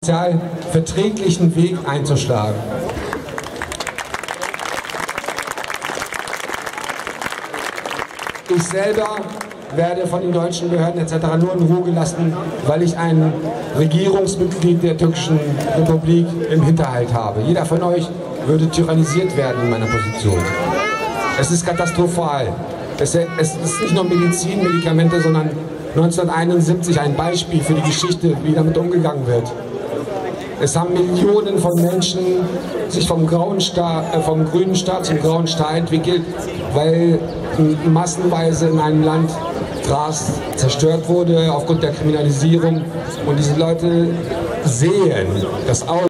sozial verträglichen Weg einzuschlagen. Ich selber werde von den deutschen Behörden etc. nur in Ruhe gelassen, weil ich ein Regierungsmitglied der Türkischen Republik im Hinterhalt habe. Jeder von euch würde tyrannisiert werden in meiner Position. Es ist katastrophal. Es ist nicht nur Medizin, Medikamente, sondern 1971 ein Beispiel für die Geschichte, wie damit umgegangen wird. Es haben Millionen von Menschen sich vom grünen Staat zum grauen Staat entwickelt, weil massenweise in einem Land Gras zerstört wurde aufgrund der Kriminalisierung. Und diese Leute sehen das aus.